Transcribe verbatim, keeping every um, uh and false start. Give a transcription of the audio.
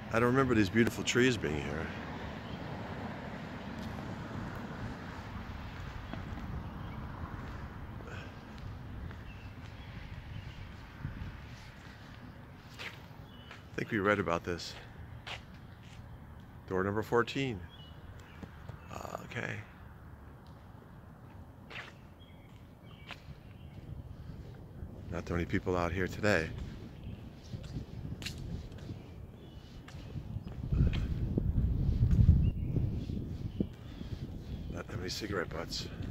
I don't remember these beautiful trees being here. I think we read about this. Door number fourteen. Uh, okay. Not that many people out here today. Not that many cigarette butts.